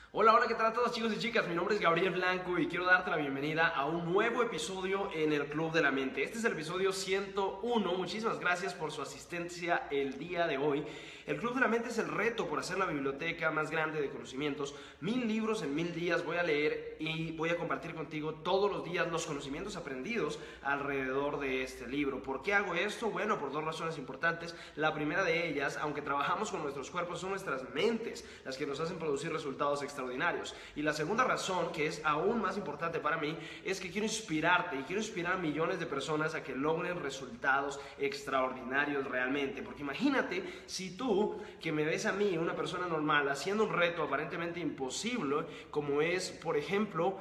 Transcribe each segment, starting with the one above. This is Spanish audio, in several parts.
Hola, hola, ¿qué tal a todos chicos y chicas? Mi nombre es Gabriel Blanco y quiero darte la bienvenida a un nuevo episodio en el Club de la Mente. Este es el episodio 101. Muchísimas gracias por su asistencia el día de hoy. El Club de la Mente es el reto por hacer la biblioteca más grande de conocimientos. 1000 libros en 1000 días voy a leer y voy a compartir contigo todos los días los conocimientos aprendidos alrededor de este libro. ¿Por qué hago esto? Bueno, por dos razones importantes. La primera de ellas, aunque trabajamos con nuestros cuerpos, son nuestras mentes las que nos hacen producir resultados extraordinarios. Y la segunda razón, que es aún más importante para mí, es que quiero inspirarte y quiero inspirar a millones de personas a que logren resultados extraordinarios realmente. Porque imagínate si tú, que me ves a mí, una persona normal, haciendo un reto aparentemente imposible, como es, por ejemplo,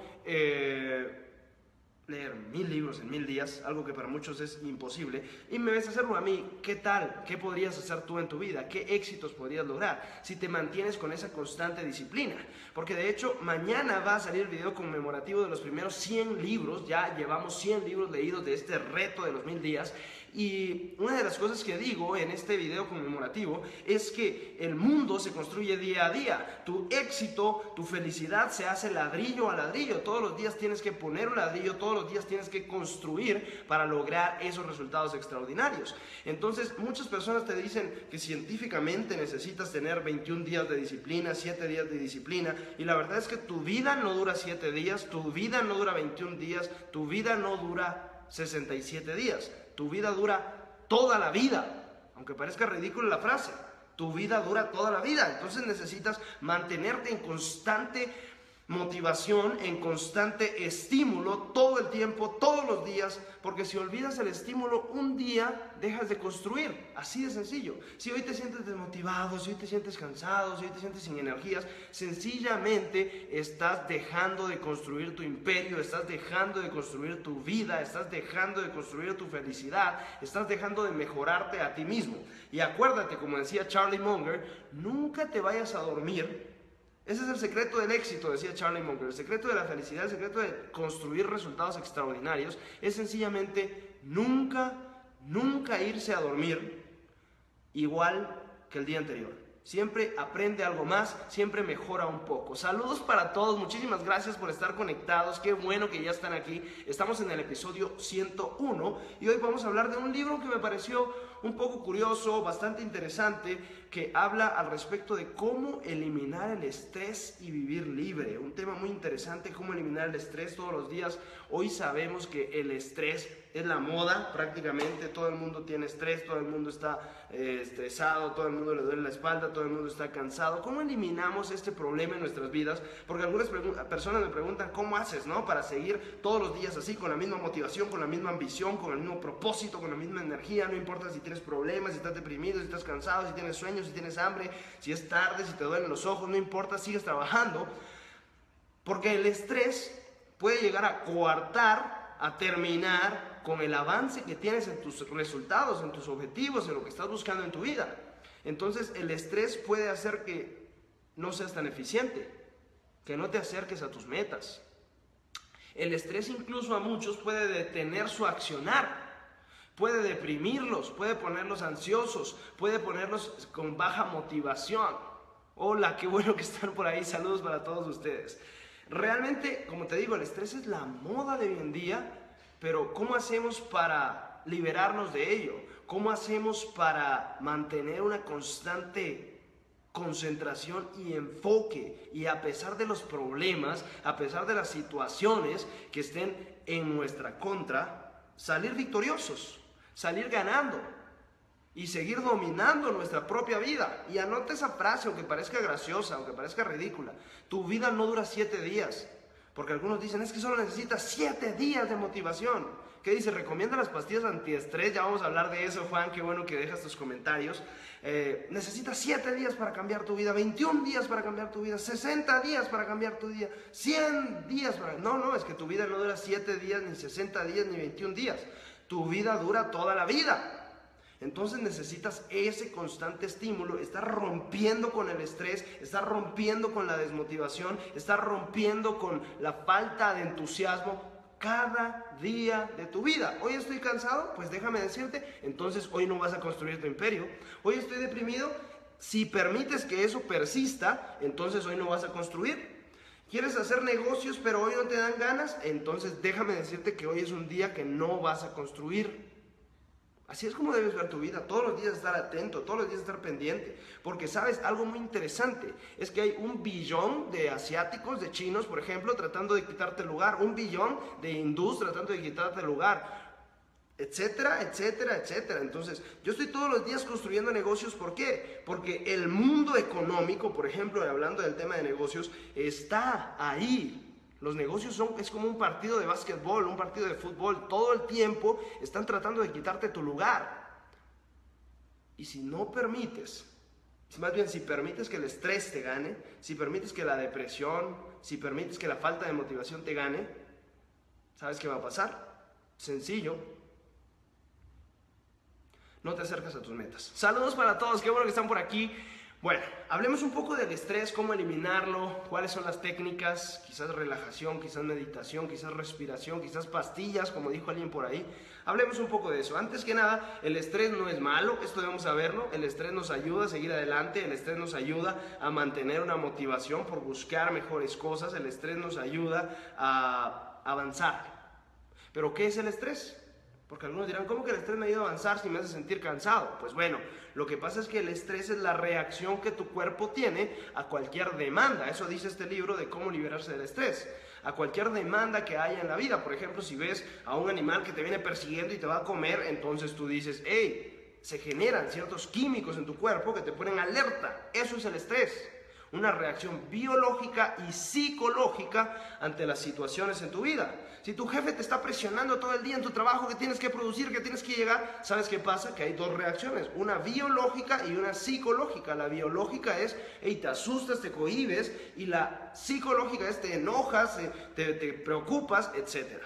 leer 1000 libros en 1000 días, algo que para muchos es imposible, y me ves hacerlo a mí. ¿Qué tal? ¿Qué podrías hacer tú en tu vida? ¿Qué éxitos podrías lograr si te mantienes con esa constante disciplina? Porque de hecho mañana va a salir el video conmemorativo de los primeros 100 libros. Ya llevamos 100 libros leídos de este reto de los 1000 días. Y una de las cosas que digo en este video conmemorativo es que el mundo se construye día a día. Tu éxito, tu felicidad se hace ladrillo a ladrillo. Todos los días tienes que poner un ladrillo, todos los días tienes que construir para lograr esos resultados extraordinarios. Entonces, muchas personas te dicen que científicamente necesitas tener 21 días de disciplina, 7 días de disciplina, y la verdad es que tu vida no dura 7 días, tu vida no dura 21 días, tu vida no dura 67 días. Tu vida dura toda la vida, aunque parezca ridícula la frase. Tu vida dura toda la vida, entonces necesitas mantenerte en constante motivación, en constante estímulo todo el tiempo, todos los días, porque si olvidas el estímulo un día, dejas de construir, así de sencillo. Si hoy te sientes desmotivado, si hoy te sientes cansado, si hoy te sientes sin energías, sencillamente estás dejando de construir tu imperio, estás dejando de construir tu vida, estás dejando de construir tu felicidad, estás dejando de mejorarte a ti mismo. Y acuérdate, como decía Charlie Munger, nunca te vayas a dormir. Ese es el secreto del éxito, decía Charlie Munger. El secreto de la felicidad, el secreto de construir resultados extraordinarios es sencillamente nunca irse a dormir igual que el día anterior. Siempre aprende algo más, siempre mejora un poco. Saludos para todos, muchísimas gracias por estar conectados, qué bueno que ya están aquí. Estamos en el episodio 101 y hoy vamos a hablar de un libro que me pareció un poco curioso, bastante interesante, que habla al respecto de cómo eliminar el estrés y vivir libre. Un tema muy interesante, cómo eliminar el estrés todos los días. Hoy sabemos que el estrés es la moda prácticamente, todo el mundo tiene estrés, todo el mundo está estresado, todo el mundo le duele la espalda, todo el mundo está cansado. ¿Cómo eliminamos este problema en nuestras vidas? Porque algunas personas me preguntan, ¿cómo haces, no? Para seguir todos los días así, con la misma motivación, con la misma ambición, con el mismo propósito, con la misma energía, no importa si tienes problemas, si estás deprimido, si estás cansado, si tienes sueños, si tienes hambre, si es tarde, si te duelen los ojos, no importa, sigues trabajando. Porque el estrés puede llegar a coartar, a terminar con el avance que tienes en tus resultados, en tus objetivos, en lo que estás buscando en tu vida. Entonces el estrés puede hacer que no seas tan eficiente, que no te acerques a tus metas. El estrés incluso a muchos puede detener su accionar, puede deprimirlos, puede ponerlos ansiosos, puede ponerlos con baja motivación. Hola, qué bueno que están por ahí, saludos para todos ustedes. Realmente, como te digo, el estrés es la moda de hoy en día, pero ¿cómo hacemos para liberarnos de ello? ¿Cómo hacemos para mantener una constante concentración y enfoque? Y a pesar de los problemas, a pesar de las situaciones que estén en nuestra contra, salir victoriosos, salir ganando y seguir dominando nuestra propia vida. Y anota esa frase, aunque parezca graciosa, aunque parezca ridícula. Tu vida no dura 7 días. Porque algunos dicen, es que solo necesitas 7 días de motivación. ¿Qué dice? Recomienda las pastillas antiestrés. Ya vamos a hablar de eso, Juan. Qué bueno que dejas tus comentarios. Necesitas 7 días para cambiar tu vida, 21 días para cambiar tu vida, 60 días para cambiar tu vida, 100 días para... No, es que tu vida no dura 7 días, ni 60 días, ni 21 días. Tu vida dura toda la vida. Entonces necesitas ese constante estímulo, estar rompiendo con el estrés, estar rompiendo con la desmotivación, estar rompiendo con la falta de entusiasmo cada día de tu vida. Hoy estoy cansado, pues déjame decirte, entonces hoy no vas a construir tu imperio. Hoy estoy deprimido, si permites que eso persista, entonces hoy no vas a construir. ¿Quieres hacer negocios pero hoy no te dan ganas? Entonces déjame decirte que hoy es un día que no vas a construir. Así es como debes ver tu vida, todos los días estar atento, todos los días estar pendiente, porque sabes, algo muy interesante es que hay 1 billón de asiáticos, de chinos, por ejemplo, tratando de quitarte el lugar, 1 billón de hindús tratando de quitarte el lugar, etcétera, etcétera, etcétera. Entonces, yo estoy todos los días construyendo negocios, ¿por qué? Porque el mundo económico, por ejemplo, hablando del tema de negocios, está ahí. Los negocios es como un partido de básquetbol, un partido de fútbol. Todo el tiempo están tratando de quitarte tu lugar. Y si no permites, más bien si permites que el estrés te gane, si permites que la depresión, si permites que la falta de motivación te gane, ¿sabes qué va a pasar? Sencillo. No te acercas a tus metas. Saludos para todos, qué bueno que están por aquí. Bueno, hablemos un poco del estrés, cómo eliminarlo, cuáles son las técnicas, quizás relajación, quizás meditación, quizás respiración, quizás pastillas, como dijo alguien por ahí. Hablemos un poco de eso. Antes que nada, el estrés no es malo, esto debemos saberlo. El estrés nos ayuda a seguir adelante, el estrés nos ayuda a mantener una motivación por buscar mejores cosas, el estrés nos ayuda a avanzar. ¿Pero qué es el estrés? Porque algunos dirán, ¿cómo que el estrés me ayuda a avanzar si me hace sentir cansado? Pues bueno, lo que pasa es que el estrés es la reacción que tu cuerpo tiene a cualquier demanda. Eso dice este libro de cómo liberarse del estrés. A cualquier demanda que haya en la vida. Por ejemplo, si ves a un animal que te viene persiguiendo y te va a comer, entonces tú dices, hey, se generan ciertos químicos en tu cuerpo que te ponen alerta. Eso es el estrés. Una reacción biológica y psicológica ante las situaciones en tu vida. Si tu jefe te está presionando todo el día en tu trabajo, que tienes que producir, que tienes que llegar, ¿sabes qué pasa? Que hay 2 reacciones, una biológica y una psicológica. La biológica es, hey, te asustas, te cohibes, y la psicológica es, te enojas, te preocupas, etc.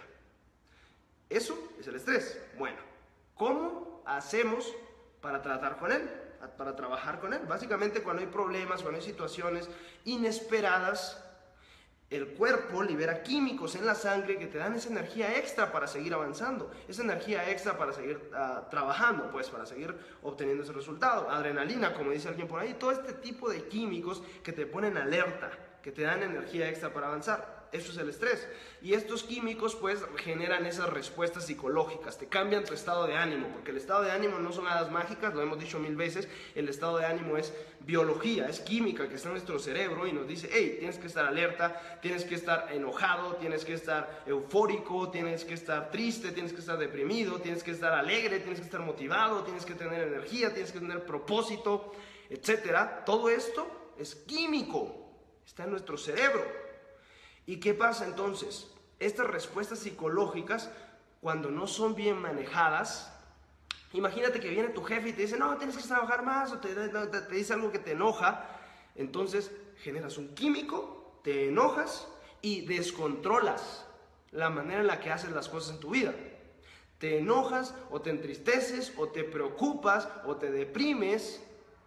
Eso es el estrés. Bueno, ¿cómo hacemos para tratar con él? Para trabajar con él. Básicamente, cuando hay problemas, cuando hay situaciones inesperadas, el cuerpo libera químicos en la sangre que te dan esa energía extra para seguir avanzando, esa energía extra para seguir trabajando, pues para seguir obteniendo ese resultado. Adrenalina, como dice alguien por ahí, todo este tipo de químicos que te ponen alerta, que te dan energía extra para avanzar. Eso es el estrés. Y estos químicos pues generan esas respuestas psicológicas, te cambian tu estado de ánimo, porque el estado de ánimo no son hadas mágicas, lo hemos dicho 1000 veces, el estado de ánimo es biología, es química que está en nuestro cerebro y nos dice, hey, tienes que estar alerta, tienes que estar enojado, tienes que estar eufórico, tienes que estar triste, tienes que estar deprimido, tienes que estar alegre, tienes que estar motivado, tienes que tener energía, tienes que tener propósito, etcétera. Todo esto es químico, está en nuestro cerebro. ¿Y qué pasa entonces? Estas respuestas psicológicas, cuando no son bien manejadas, imagínate que viene tu jefe y te dice, no, tienes que trabajar más, o te dice algo que te enoja, entonces generas un químico, te enojas y descontrolas la manera en la que haces las cosas en tu vida. Te enojas o te entristeces o te preocupas o te deprimes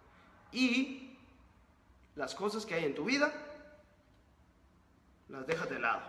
y las cosas que hay en tu vida las dejas de lado.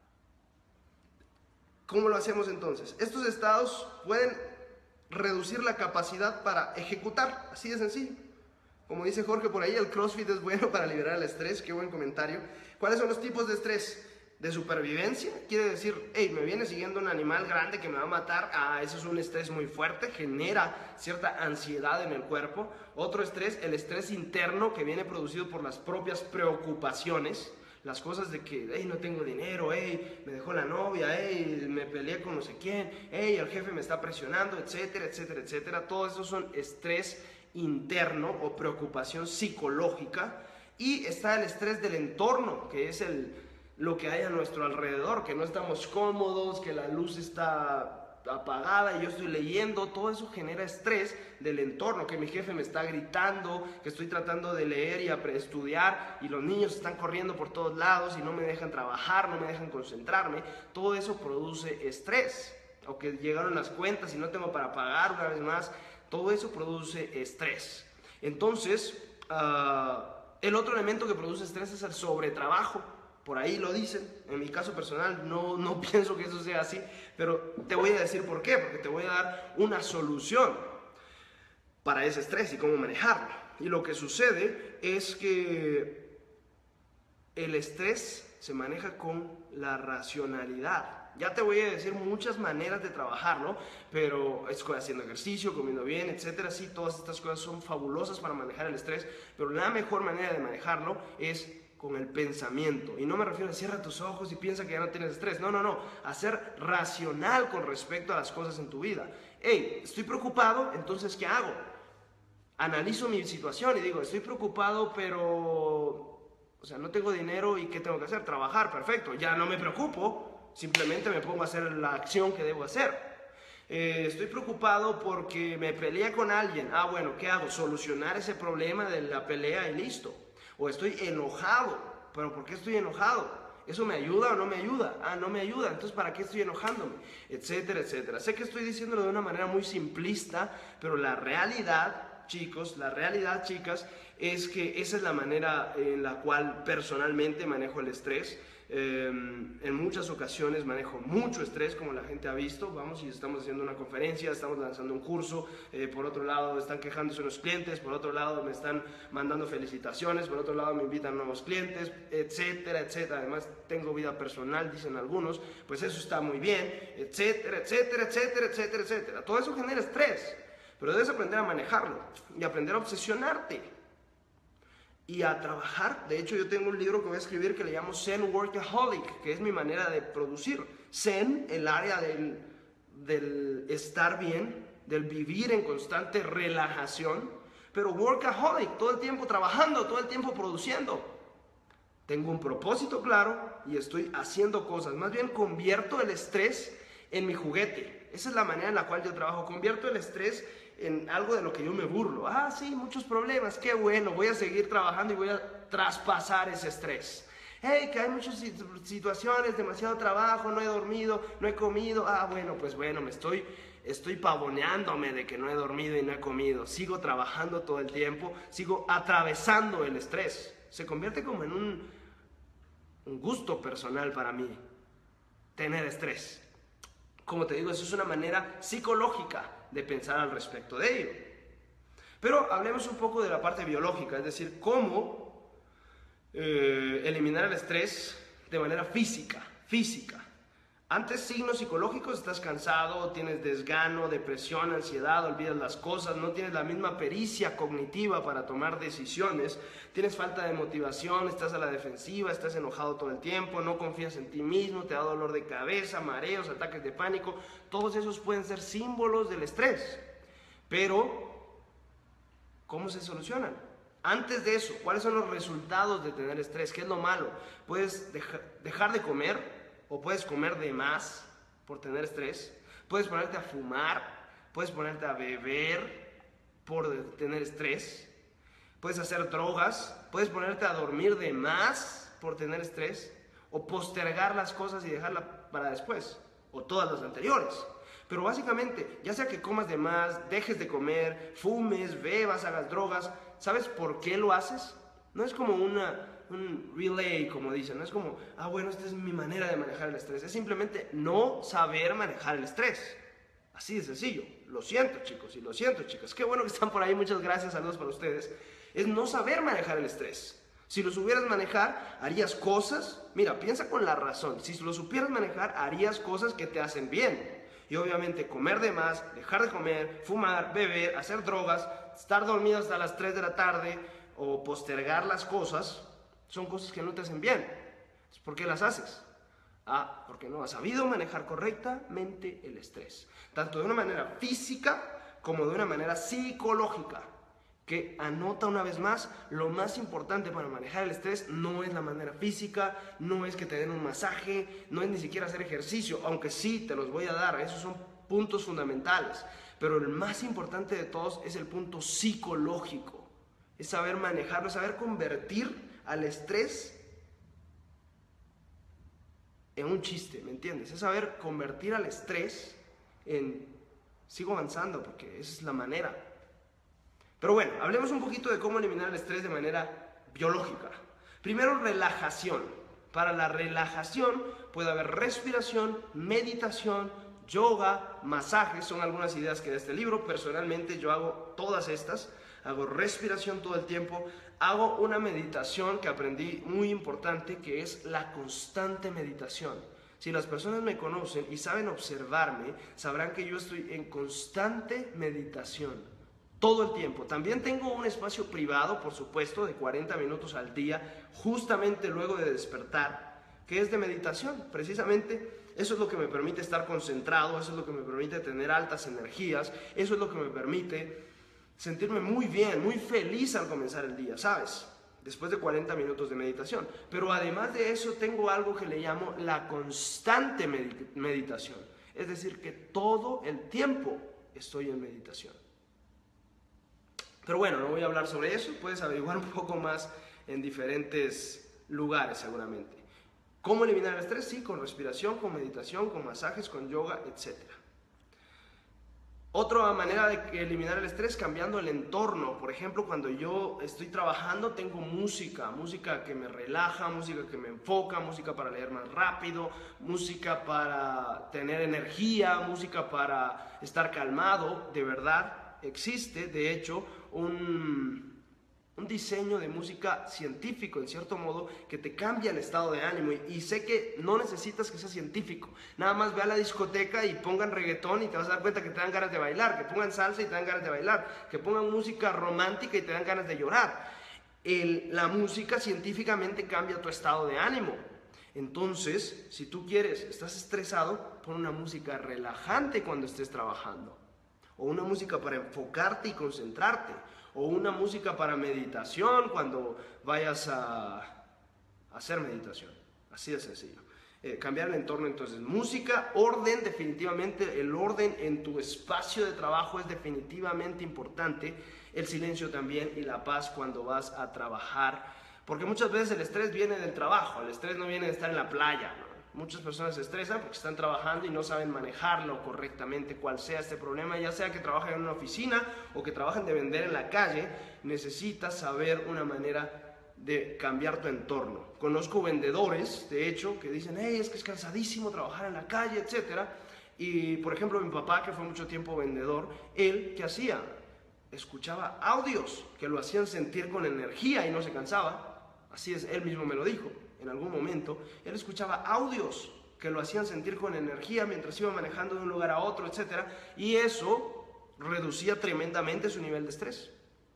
¿Cómo lo hacemos entonces? Estos estados pueden reducir la capacidad para ejecutar, así de sencillo. Como dice Jorge por ahí, el CrossFit es bueno para liberar el estrés, qué buen comentario. ¿Cuáles son los tipos de estrés? De supervivencia, quiere decir, hey, me viene siguiendo un animal grande que me va a matar, eso es un estrés muy fuerte, genera cierta ansiedad en el cuerpo. Otro estrés, el estrés interno que viene producido por las propias preocupaciones. Las cosas de que, hey, no tengo dinero, hey, me dejó la novia, hey, me peleé con no sé quién, hey, el jefe me está presionando, etcétera, etcétera, etcétera. Todo eso son estrés interno o preocupación psicológica. Y está el estrés del entorno, que es lo que hay a nuestro alrededor, que no estamos cómodos, que la luz está apagada y yo estoy leyendo, todo eso genera estrés del entorno, que mi jefe me está gritando, que estoy tratando de leer y estudiar y los niños están corriendo por todos lados y no me dejan trabajar, no me dejan concentrarme. Todo eso produce estrés, o que llegaron las cuentas y no tengo para pagar una vez más, todo eso produce estrés. Entonces, el otro elemento que produce estrés es el sobretrabajo. Por ahí lo dicen, en mi caso personal no pienso que eso sea así, pero te voy a decir por qué, porque te voy a dar una solución para ese estrés y cómo manejarlo. Y lo que sucede es que el estrés se maneja con la racionalidad. Ya te voy a decir muchas maneras de trabajarlo, pero es haciendo ejercicio, comiendo bien, etcétera. Sí, todas estas cosas son fabulosas para manejar el estrés, pero la mejor manera de manejarlo es con el pensamiento. Y no me refiero a cierra tus ojos y piensa que ya no tienes estrés. No, no, no. A ser racional con respecto a las cosas en tu vida. Hey, estoy preocupado, entonces ¿qué hago? Analizo mi situación y digo, estoy preocupado, pero... O sea, no tengo dinero y ¿qué tengo que hacer? Trabajar, perfecto. Ya no me preocupo, simplemente me pongo a hacer la acción que debo hacer. Estoy preocupado porque me peleé con alguien. Ah, bueno, ¿qué hago? Solucionar ese problema de la pelea y listo. O estoy enojado. ¿Pero por qué estoy enojado? ¿Eso me ayuda o no me ayuda? Ah, no me ayuda, entonces ¿para qué estoy enojándome? Etcétera, etcétera. Sé que estoy diciéndolo de una manera muy simplista, pero la realidad, chicos, la realidad, chicas, es que esa es la manera en la cual personalmente manejo el estrés. En muchas ocasiones manejo mucho estrés, como la gente ha visto. Vamos, y estamos haciendo una conferencia, estamos lanzando un curso, por otro lado están quejándose los clientes, por otro lado me están mandando felicitaciones, por otro lado me invitan nuevos clientes, etcétera, etcétera. Además tengo vida personal, dicen algunos, pues eso está muy bien, etcétera, etcétera, etcétera, etcétera, etcétera. Todo eso genera estrés, pero debes aprender a manejarlo y aprender a obsesionarte y a trabajar. De hecho, yo tengo un libro que voy a escribir que le llamo Zen Workaholic, que es mi manera de producir. Zen, el área del estar bien, del vivir en constante relajación, pero Workaholic, todo el tiempo trabajando, todo el tiempo produciendo. Tengo un propósito claro y estoy haciendo cosas. Más bien convierto el estrés en mi juguete. Esa es la manera en la cual yo trabajo. Convierto el estrés en algo de lo que yo me burlo. Ah, sí, muchos problemas, qué bueno, voy a seguir trabajando y voy a traspasar ese estrés. Hey, que hay muchas situaciones, demasiado trabajo, no he dormido, no he comido. Ah, bueno, pues bueno, estoy pavoneándome de que no he dormido y no he comido. Sigo trabajando todo el tiempo, sigo atravesando el estrés. Se convierte como en un gusto personal para mí, tener estrés. Como te digo, eso es una manera psicológica de pensar al respecto de ello. Pero hablemos un poco de la parte biológica, es decir, cómo eliminar el estrés de manera física. Antes, signos psicológicos: estás cansado, tienes desgano, depresión, ansiedad, olvidas las cosas, no tienes la misma pericia cognitiva para tomar decisiones, tienes falta de motivación, estás a la defensiva, estás enojado todo el tiempo, no confías en ti mismo, te da dolor de cabeza, mareos, ataques de pánico. Todos esos pueden ser símbolos del estrés. Pero, ¿cómo se solucionan? Antes de eso, ¿cuáles son los resultados de tener estrés? ¿Qué es lo malo? Puedes dejar de comer, o puedes comer de más por tener estrés. Puedes ponerte a fumar, puedes ponerte a beber por tener estrés. Puedes hacer drogas, puedes ponerte a dormir de más por tener estrés, o postergar las cosas y dejarlas para después, o todas las anteriores. Pero básicamente, ya sea que comas de más, dejes de comer, fumes, bebas, hagas drogas, ¿sabes por qué lo haces? No es como un relay, como dicen, no es como, ah, bueno, esta es mi manera de manejar el estrés. Es simplemente no saber manejar el estrés. Así de sencillo. Lo siento, chicos, y lo siento, chicas. Qué bueno que están por ahí, muchas gracias, saludos para ustedes. Es no saber manejar el estrés. Si lo supieras manejar, harías cosas, mira, piensa con la razón, si lo supieras manejar, harías cosas que te hacen bien. Y obviamente comer de más, dejar de comer, fumar, beber, hacer drogas, estar dormido hasta las 3 de la tarde o postergar las cosas, son cosas que no te hacen bien. ¿Por qué las haces? Ah, porque no has sabido manejar correctamente el estrés, tanto de una manera física como de una manera psicológica. Que anota una vez más, lo más importante para manejar el estrés no es la manera física, no es que te den un masaje, no es ni siquiera hacer ejercicio, aunque sí te los voy a dar, esos son puntos fundamentales. Pero el más importante de todos es el punto psicológico, es saber manejarlo, es saber convertir al estrés en un chiste, ¿me entiendes? Es saber convertir al estrés en sigo avanzando, porque esa es la manera. Pero bueno, hablemos un poquito de cómo eliminar el estrés de manera biológica. Primero, relajación. Para la relajación puede haber respiración, meditación, yoga, masajes. Son algunas ideas que da este libro. Personalmente yo hago todas estas. hago respiración todo el tiempo, hago una meditación que aprendí muy importante, que es la constante meditación. Si las personas me conocen y saben observarme, sabrán que yo estoy en constante meditación todo el tiempo. También tengo un espacio privado, por supuesto, de 40 minutos al día, justamente luego de despertar, que es de meditación. Precisamente eso es lo que me permite estar concentrado, eso es lo que me permite tener altas energías, eso es lo que me permite sentirme muy bien, muy feliz al comenzar el día, ¿sabes? Después de 40 minutos de meditación. Pero además de eso tengo algo que le llamo la constante meditación. Es decir, que todo el tiempo estoy en meditación. Pero bueno, no voy a hablar sobre eso, puedes averiguar un poco más en diferentes lugares seguramente. ¿Cómo eliminar el estrés? Sí, con respiración, con meditación, con masajes, con yoga, etc. Otra manera de eliminar el estrés, cambiando el entorno. Por ejemplo, cuando yo estoy trabajando, tengo música que me relaja, música que me enfoca, música para leer más rápido, música para tener energía, música para estar calmado. De verdad, existe, de hecho, un diseño de música científico, en cierto modo, que te cambia el estado de ánimo. Y sé que no necesitas que sea científico. Nada más ve a la discoteca y pongan reggaetón y te vas a dar cuenta que te dan ganas de bailar, que pongan salsa y te dan ganas de bailar, que pongan música romántica y te dan ganas de llorar. La música científicamente cambia tu estado de ánimo. Entonces, si tú quieres, estás estresado, pon una música relajante cuando estés trabajando. O una música para enfocarte y concentrarte. O una música para meditación cuando vayas a hacer meditación. Así de sencillo. Cambiar el entorno, entonces. Música, orden, definitivamente. El orden en tu espacio de trabajo es definitivamente importante. El silencio también y la paz cuando vas a trabajar. Porque muchas veces el estrés viene del trabajo. El estrés no viene de estar en la playa, ¿no? Muchas personas se estresan porque están trabajando y no saben manejarlo correctamente, cual sea este problema, ya sea que trabajen en una oficina o que trabajen de vender en la calle. Necesitas saber una manera de cambiar tu entorno. Conozco vendedores, de hecho, que dicen, hey, es que es cansadísimo trabajar en la calle, etc. Y, por ejemplo, mi papá, que fue mucho tiempo vendedor, él, ¿qué hacía? Escuchaba audios que lo hacían sentir con energía y no se cansaba. Así es, él mismo me lo dijo. En algún momento, él escuchaba audios que lo hacían sentir con energía mientras iba manejando de un lugar a otro, etc. Y eso reducía tremendamente su nivel de estrés.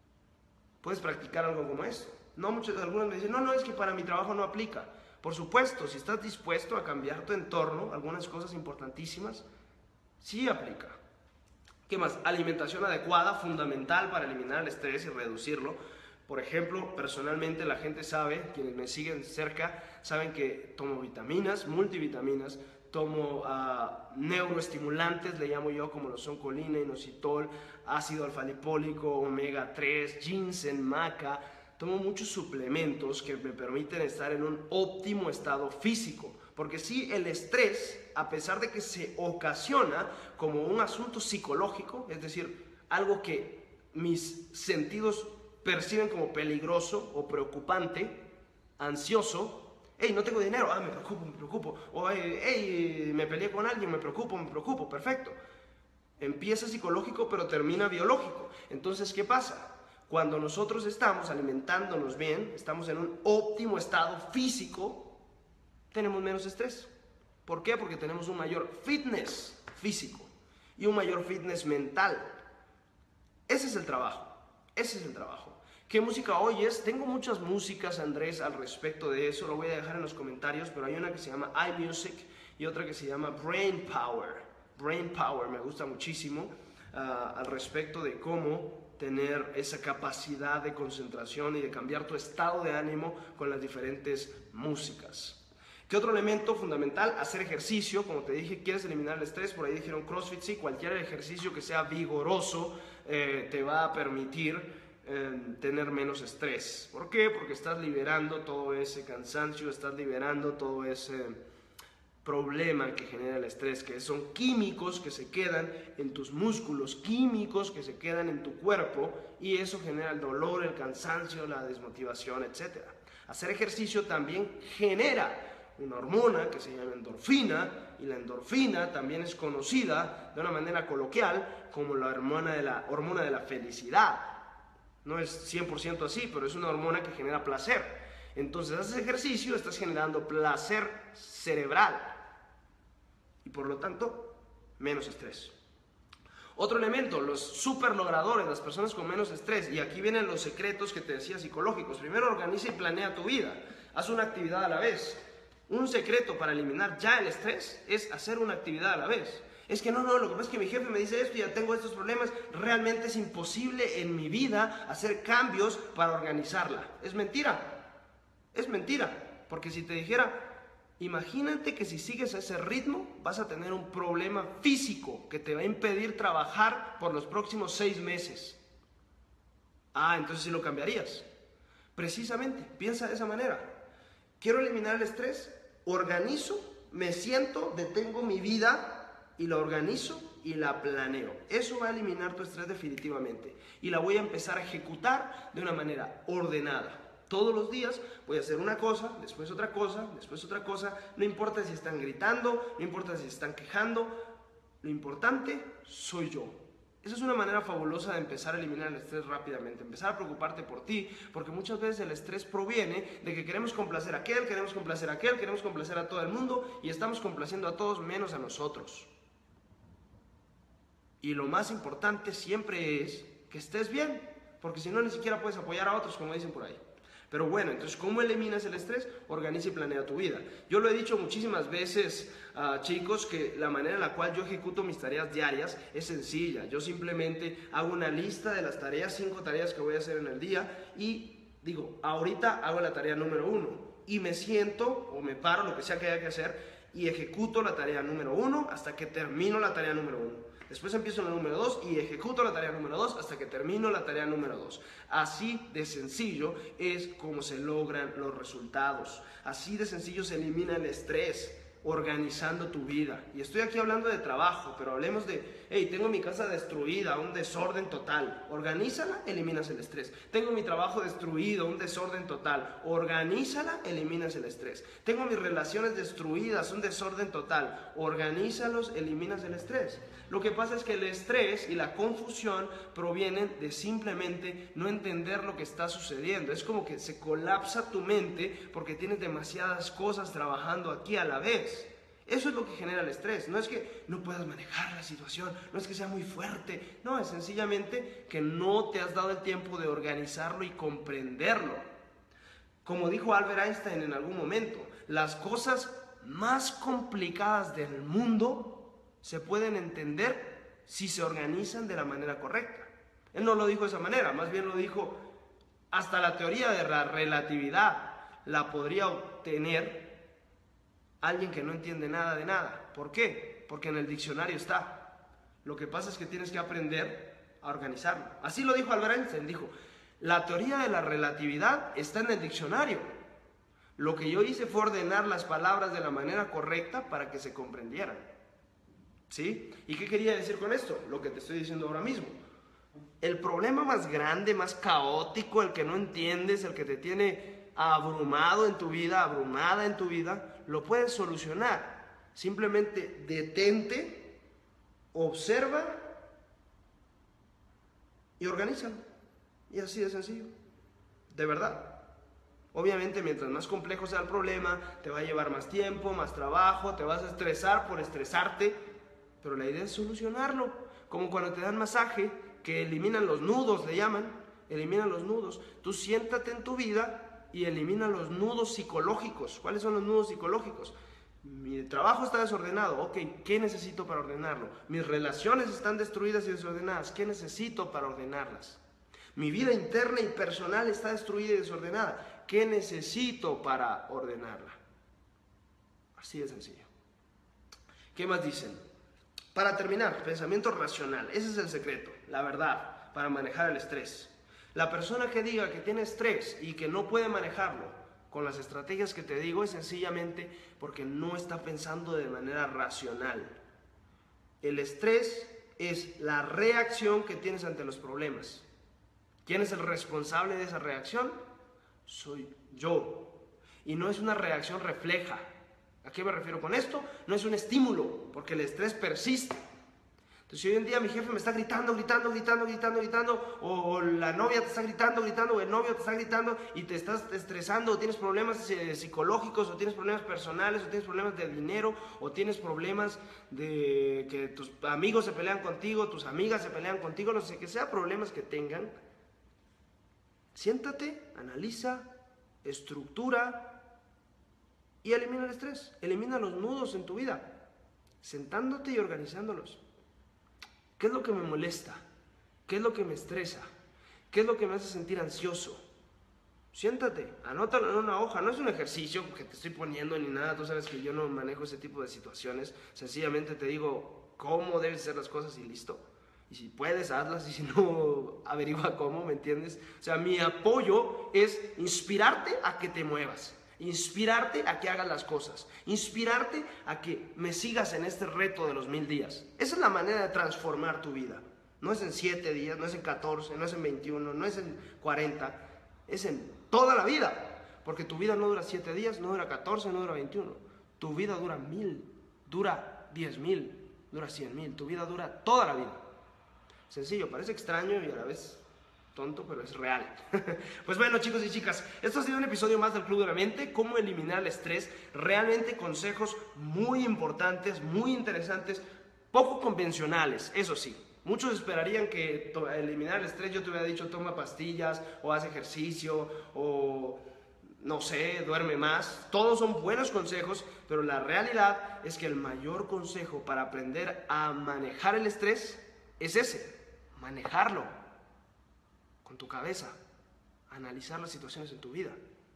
Puedes practicar algo como esto. Algunos me dicen, no, es que para mi trabajo no aplica. Por supuesto, si estás dispuesto a cambiar tu entorno, algunas cosas importantísimas, sí aplica. ¿Qué más? Alimentación adecuada, fundamental para eliminar el estrés y reducirlo. Por ejemplo, personalmente la gente sabe, quienes me siguen cerca, saben que tomo vitaminas, multivitaminas, tomo neuroestimulantes, le llamo yo, como lo son colina, inositol, ácido alfa-lipólico, omega 3, ginseng, maca. Tomo muchos suplementos que me permiten estar en un óptimo estado físico. Porque sí, el estrés, a pesar de que se ocasiona como un asunto psicológico, es decir, algo que mis sentidos perciben como peligroso o preocupante, ansioso. Hey, no tengo dinero, me preocupo. O hey, me peleé con alguien, me preocupo, perfecto. Empieza psicológico, pero termina biológico. Entonces, ¿qué pasa? Cuando nosotros estamos alimentándonos bien, estamos en un óptimo estado físico, tenemos menos estrés. ¿Por qué? Porque tenemos un mayor fitness físico y un mayor fitness mental. Ese es el trabajo. ¿Qué música oyes? Tengo muchas músicas, Andrés, al respecto de eso. Lo voy a dejar en los comentarios, pero hay una que se llama iMusic y otra que se llama Brain Power. Brain Power me gusta muchísimo al respecto de cómo tener esa capacidad de concentración y de cambiar tu estado de ánimo con las diferentes músicas. ¿Qué otro elemento fundamental? Hacer ejercicio. Como te dije, ¿quieres eliminar el estrés? Por ahí dijeron CrossFit. Sí, cualquier ejercicio que sea vigoroso te va a permitir tener menos estrés. ¿Por qué? Porque estás liberando todo ese cansancio, estás liberando todo ese problema que genera el estrés, que son químicos que se quedan en tus músculos, químicos que se quedan en tu cuerpo, y eso genera el dolor, el cansancio, la desmotivación, etc. Hacer ejercicio también genera una hormona que se llama endorfina, y la endorfina también es conocida de una manera coloquial como la hormona de la felicidad. No es 100% así, pero es una hormona que genera placer. Entonces haces ejercicio, estás generando placer cerebral y por lo tanto menos estrés. Otro elemento, los superlogradores, las personas con menos estrés. Y aquí vienen los secretos que te decía psicológicos. Primero, organiza y planea tu vida. Haz una actividad a la vez. Un secreto para eliminar ya el estrés es hacer una actividad a la vez. Es que no, lo que pasa es que mi jefe me dice esto y ya tengo estos problemas. Realmente es imposible en mi vida hacer cambios para organizarla. Es mentira. Es mentira. Porque si te dijera, imagínate que si sigues a ese ritmo vas a tener un problema físico que te va a impedir trabajar por los próximos 6 meses. Entonces sí lo cambiarías. Precisamente, piensa de esa manera. Quiero eliminar el estrés, organizo, me siento, detengo mi vida y la organizo y la planeo. Eso va a eliminar tu estrés definitivamente. Y la voy a empezar a ejecutar de una manera ordenada. Todos los días voy a hacer una cosa, después otra cosa, después otra cosa. No importa si están gritando, no importa si están quejando. Lo importante soy yo. Esa es una manera fabulosa de empezar a eliminar el estrés rápidamente. Empezar a preocuparte por ti, porque muchas veces el estrés proviene de que queremos complacer a aquel, queremos complacer a aquel, queremos complacer a todo el mundo y estamos complaciendo a todos menos a nosotros. Y lo más importante siempre es que estés bien, porque si no ni siquiera puedes apoyar a otros, como dicen por ahí. Pero bueno, entonces, ¿cómo eliminas el estrés? Organiza y planea tu vida. Yo lo he dicho muchísimas veces, chicos, que la manera en la cual yo ejecuto mis tareas diarias es sencilla. Yo simplemente hago una lista de las tareas, 5 tareas que voy a hacer en el día y digo, ahorita hago la tarea número 1 y me siento o me paro, lo que sea que haya que hacer, y ejecuto la tarea número 1 hasta que termino la tarea número 1. Después empiezo la número 2 y ejecuto la tarea número 2 hasta que termino la tarea número 2. Así de sencillo es como se logran los resultados. Así de sencillo se elimina el estrés, organizando tu vida. Y estoy aquí hablando de trabajo, pero hablemos de, hey, tengo mi casa destruida, un desorden total. Organízala, eliminas el estrés. Tengo mi trabajo destruido, un desorden total. Organízala, eliminas el estrés. Tengo mis relaciones destruidas, un desorden total. Organízalos, eliminas el estrés. Lo que pasa es que el estrés y la confusión provienen de simplemente no entender lo que está sucediendo. Es como que se colapsa tu mente porque tienes demasiadas cosas trabajando aquí a la vez. Eso es lo que genera el estrés. No es que no puedas manejar la situación, no es que sea muy fuerte. No, es sencillamente que no te has dado el tiempo de organizarlo y comprenderlo. Como dijo Albert Einstein en algún momento, las cosas más complicadas del mundo se pueden entender si se organizan de la manera correcta. Él no lo dijo de esa manera, más bien lo dijo, hasta la teoría de la relatividad la podría obtener alguien que no entiende nada de nada. ¿Por qué? Porque en el diccionario está. Lo que pasa es que tienes que aprender a organizarlo. Así lo dijo Albert Einstein, dijo, la teoría de la relatividad está en el diccionario. Lo que yo hice fue ordenar las palabras de la manera correcta para que se comprendieran. ¿Sí? ¿Y qué quería decir con esto? Lo que te estoy diciendo ahora mismo. El problema más grande, más caótico, el que no entiendes, el que te tiene abrumado en tu vida, abrumada en tu vida, lo puedes solucionar. Simplemente detente, observa y organízalo. Y así de sencillo. De verdad. Obviamente, mientras más complejo sea el problema, te va a llevar más tiempo, más trabajo, te vas a estresar por estresarte. Pero la idea es solucionarlo, como cuando te dan masaje, que eliminan los nudos, le llaman, eliminan los nudos. Tú siéntate en tu vida y elimina los nudos psicológicos. ¿Cuáles son los nudos psicológicos? Mi trabajo está desordenado, ok, ¿qué necesito para ordenarlo? Mis relaciones están destruidas y desordenadas, ¿qué necesito para ordenarlas? Mi vida interna y personal está destruida y desordenada, ¿qué necesito para ordenarla? Así de sencillo. ¿Qué más dicen? Para terminar, pensamiento racional. Ese es el secreto, la verdad, para manejar el estrés. La persona que diga que tiene estrés y que no puede manejarlo con las estrategias que te digo es sencillamente porque no está pensando de manera racional. El estrés es la reacción que tienes ante los problemas. ¿Quién es el responsable de esa reacción? Soy yo. Y no es una reacción refleja. ¿A qué me refiero con esto? No es un estímulo, porque el estrés persiste. Entonces, si hoy en día mi jefe me está gritando, o la novia te está gritando, o el novio te está gritando y te estás estresando, o tienes problemas psicológicos, o tienes problemas personales, o tienes problemas de dinero, o tienes problemas de que tus amigos se pelean contigo, tus amigas se pelean contigo, no sé, que sea problemas que tengan, siéntate, analiza, estructura y elimina el estrés, elimina los nudos en tu vida, sentándote y organizándolos. ¿Qué es lo que me molesta? ¿Qué es lo que me estresa? ¿Qué es lo que me hace sentir ansioso? Siéntate, anótalo en una hoja. No es un ejercicio que te estoy poniendo ni nada. Tú sabes que yo no manejo ese tipo de situaciones. Sencillamente te digo cómo deben ser las cosas y listo. Y si puedes, hazlas, y si no, averigua cómo, ¿me entiendes? O sea, mi apoyo es inspirarte a que te muevas. Inspirarte a que hagas las cosas, inspirarte a que me sigas en este reto de los 1000 días. Esa es la manera de transformar tu vida. No es en 7 días, no es en 14, no es en 21, no es en 40, es en toda la vida. Porque tu vida no dura 7 días, no dura 14, no dura 21. Tu vida dura 1000, dura 10,000, dura 100,000. Tu vida dura toda la vida. Sencillo, parece extraño y a la vez tonto, pero es real. Pues bueno, chicos y chicas, esto ha sido un episodio más del Club de la Mente, cómo eliminar el estrés, realmente consejos muy importantes, muy interesantes, poco convencionales, eso sí. Muchos esperarían que eliminar el estrés yo te hubiera dicho toma pastillas, o haz ejercicio, o no sé, duerme más. Todos son buenos consejos, pero la realidad es que el mayor consejo para aprender a manejar el estrés es ese, manejarlo con tu cabeza, analizar las situaciones en tu vida,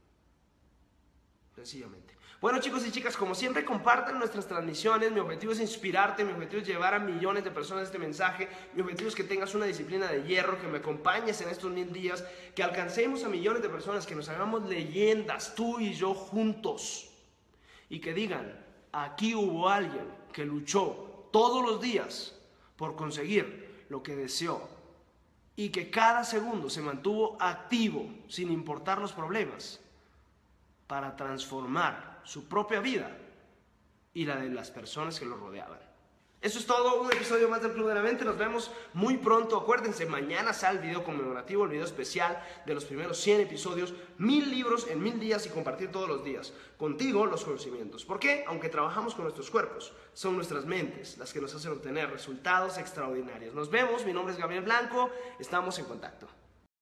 sencillamente. Bueno, chicos y chicas, como siempre, compartan nuestras transmisiones. Mi objetivo es inspirarte, mi objetivo es llevar a millones de personas este mensaje, mi objetivo es que tengas una disciplina de hierro, que me acompañes en estos 1000 días, que alcancemos a millones de personas, que nos hagamos leyendas, tú y yo juntos, y que digan, aquí hubo alguien que luchó todos los días por conseguir lo que deseó, y que cada segundo se mantuvo activo sin importar los problemas para transformar su propia vida y la de las personas que lo rodeaban. Eso es todo, un episodio más del Club de la Mente. Nos vemos muy pronto. Acuérdense, mañana sale el video conmemorativo, el video especial de los primeros 100 episodios, 1000 libros en 1000 días y compartir todos los días contigo los conocimientos. ¿Por qué? Aunque trabajamos con nuestros cuerpos, son nuestras mentes las que nos hacen obtener resultados extraordinarios. Nos vemos, mi nombre es Gabriel Blanco, estamos en contacto.